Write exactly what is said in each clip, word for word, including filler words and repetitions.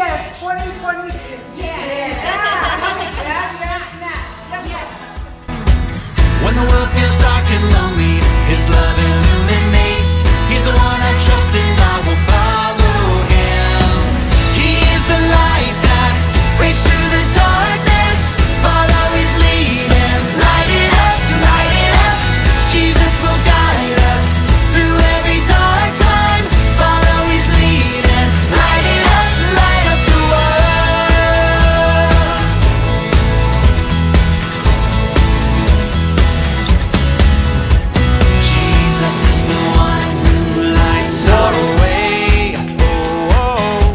S twenty twenty-two. Yes. Yeah. Yeah, yeah, yeah. Yeah. When the world feels dark and lonely, His love illuminates. He's the one I trust and I will follow Him. He is the light that breaks through the darkness. Follow His lead and light it up, light it up. Jesus will guide us through every dark time. Follow His lead and light it up, light up the world. Jesus is the one who lights our way. Oh, oh.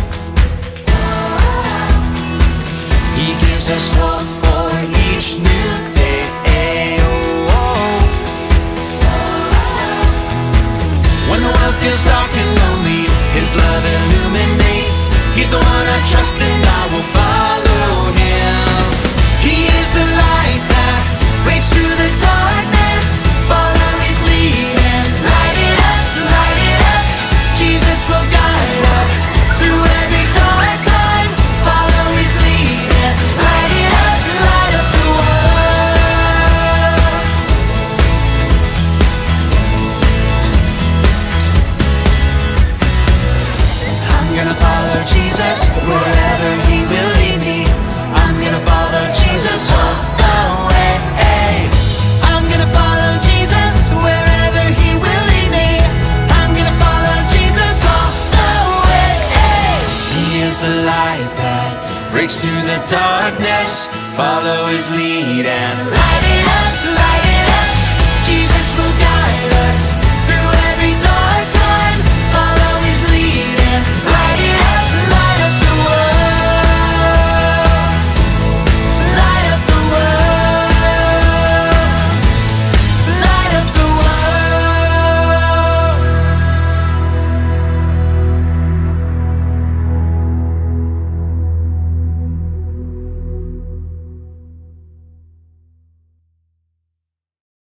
He gives us hope for each new day. Oh, oh. When the world feels dark and lonely, His love illuminates. He's the one I trust and I will follow Him. He is the light that breaks through the darkness. Follow His lead and light it up, light it up. Jesus will guide us through every dark time. Follow His lead and light it up, light up the world. I'm gonna follow Jesus wherever He will lead me. I'm gonna follow Jesus all the way. I'm gonna follow Jesus wherever He will lead me. I'm gonna follow Jesus all the way. He is the light that breaks through the darkness. Follow His lead and light it up.